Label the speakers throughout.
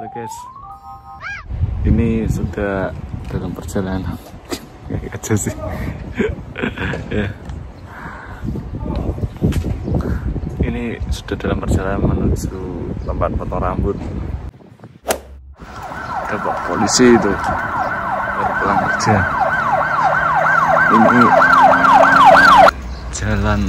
Speaker 1: guys, ini sudah dalam perjalanan kayak aja sih. Ya. Ini sudah dalam perjalanan menuju tempat potong rambut. Ada Pak polisi itu baru pulang kerja. Ini jalan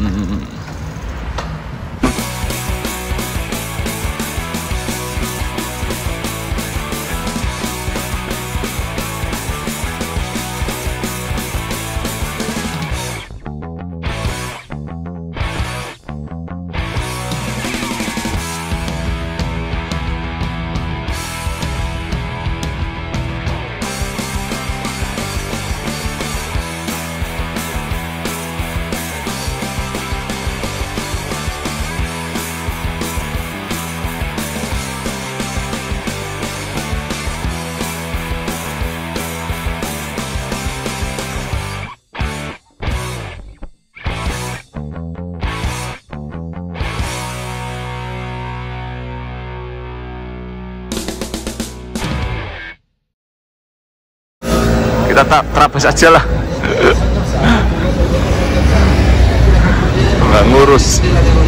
Speaker 1: kita terabas aja lah. Nggak ngurus.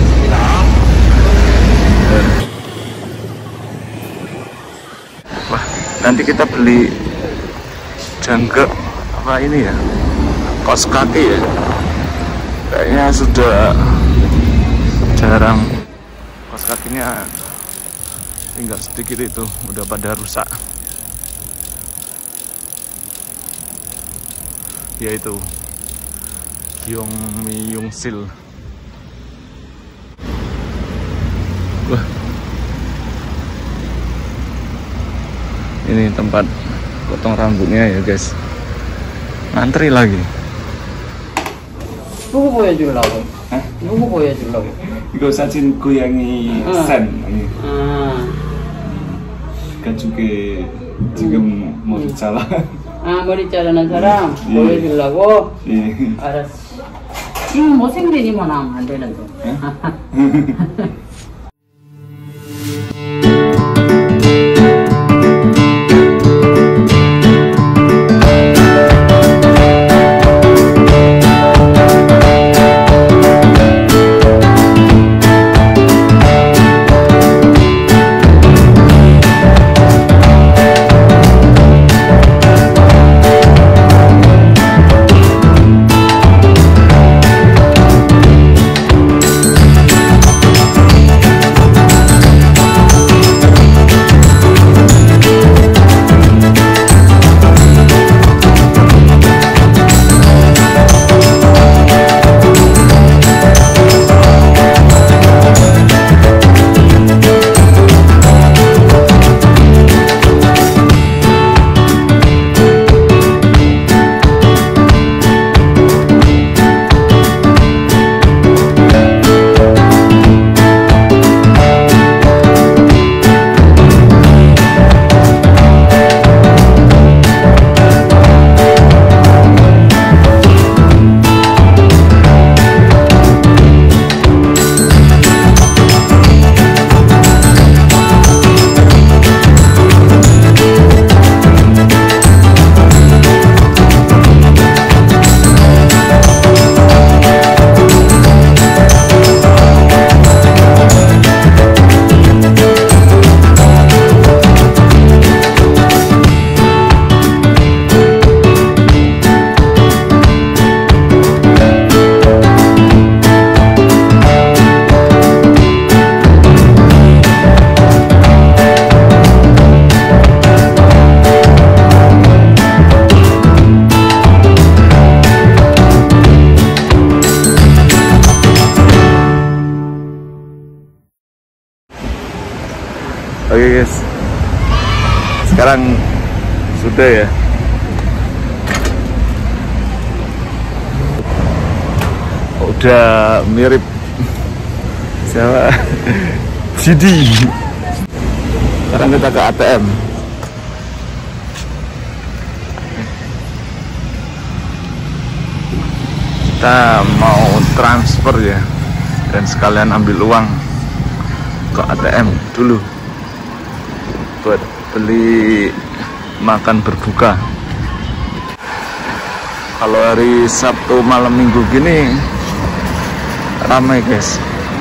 Speaker 1: Wah, nanti kita beli jangkrik apa ini ya, kaos kaki ya, kayaknya sudah jarang. Kaos kakinya tinggal sedikit, itu udah pada rusak. Yaitu Gyeongmyeong Sil. Wah, ini tempat potong rambutnya ya guys. Ngantri lagi.
Speaker 2: 누구 보여주려고? 누구 보여주려고?
Speaker 1: 이거 사진 고양이 산. 가족이 지금 머리 잘라.
Speaker 2: 아, 머리 자르는 사람 보여주려고?
Speaker 1: 예.
Speaker 2: 알았어. 이건 못생긴 이모는 하면 안 되는데.
Speaker 1: Oke guys, sekarang sudah ya. Udah mirip siapa? Cidi. Sekarang kita ke ATM. Kita mau transfer ya, dan sekalian ambil uang ke ATM dulu buat beli makan berbuka. Kalau hari Sabtu malam minggu gini ramai guys.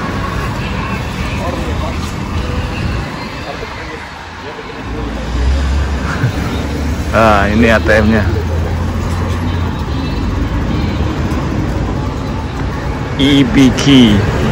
Speaker 1: Nah, ini ATM-nya. EBK.